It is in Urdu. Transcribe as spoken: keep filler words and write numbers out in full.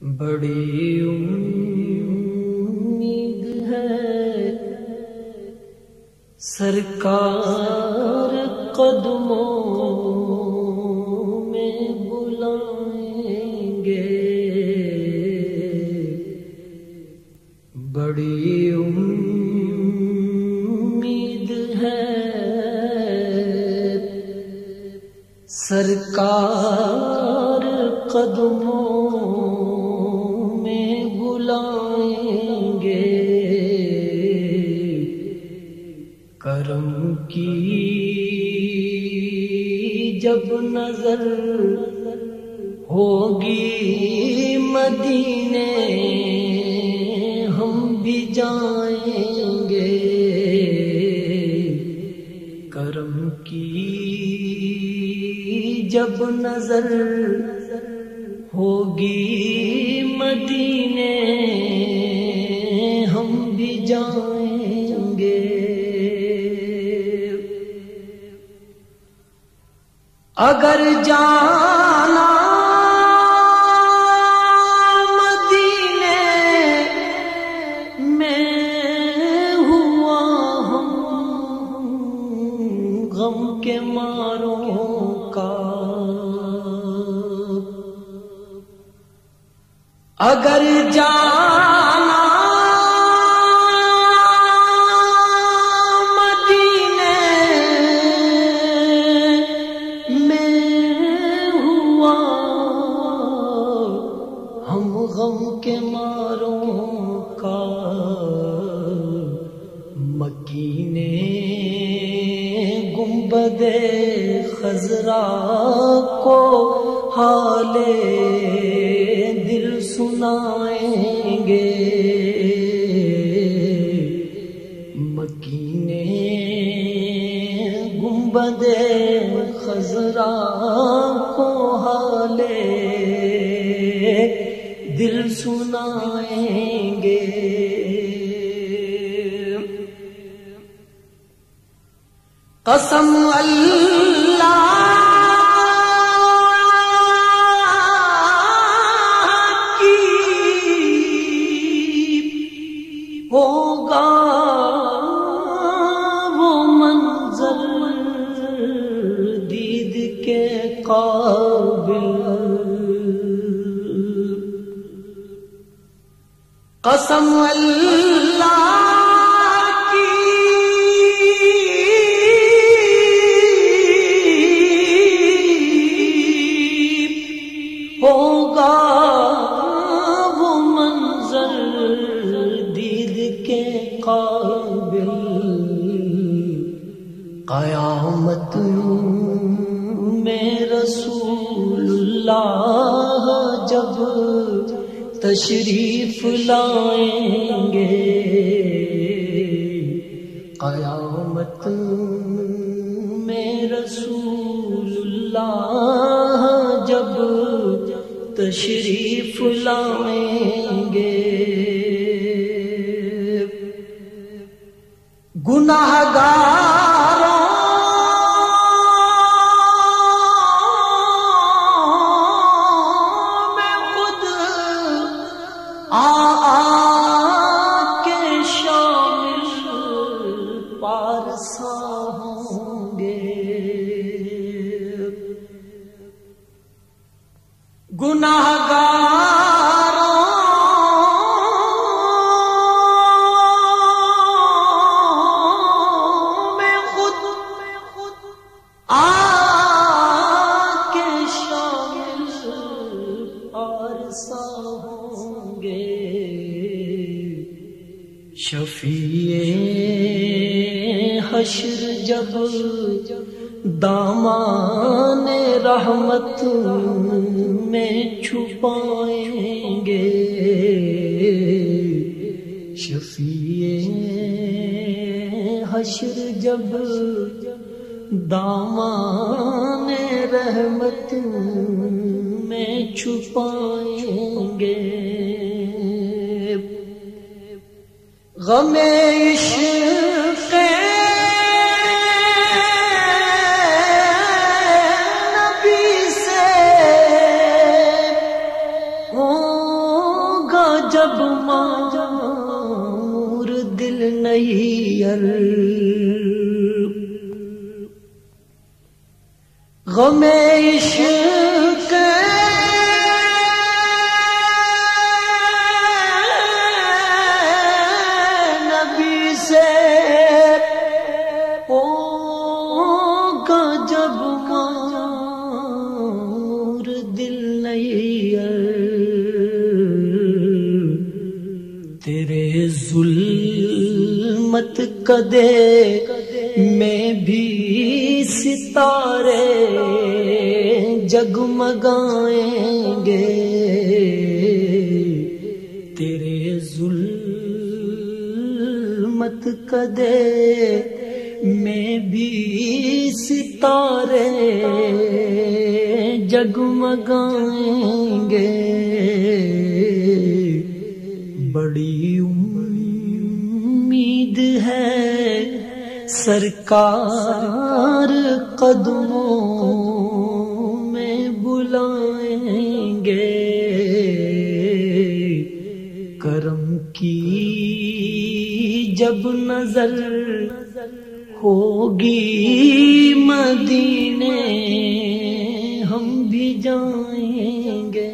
بڑی امید ہے سرکار قدموں میں بلائیں گے، بڑی امید ہے سرکار قدموں میں بلائیں گے، کرم کی جب نظر ہوگی مدینے ہم بھی جائیں گے، کرم کی جب نظر ہوگی مدینے ہم بھی جائیں گے، اگر جانا مدینے میں ہوا ہم غم کے ماروں کا، اگر جانا مدینے میں ہوا ہم غم کے ماروں کا، مکی نے گنبد خضرا کو حال دل سنائیں گے، مکی نے گنبد خضرا کو حال دل سنائیں گے، قسم اللہ ہوگا وہ منظر دید کے قابل، قسم اللہ کی ہوگا وہ منظر دید کے قابل، قیامت میں رسول اللہ جب تشریف لائیں گے، قیامت میں رسول اللہ جب تشریف لائیں گے، گناہگاروں میں خود آ آ کے شامل پارسا ہوں گے، گناہگاروں میں خود آ کے شامل پارسا ہوں گے، شفیع حشر جب دامان رحمت میں چھپائیں گے، شفیع حشر جب دامان رحمت میں چھپائیں گے، غم عشق نبی سے جب مامور دل نہیں غم عشق نبی سے ہوگا جب مامور دل نہیں تیرے ظلمت قدے میں بھی ستارے جگمگائیں گے تیرے ظلمت قدے میں بھی ستارے جگمگائیں گے بڑی امید ہے سرکار قدموں میں بلائیں گے کرم کی جب نظر ہوگی مدینے ہم بھی جائیں گے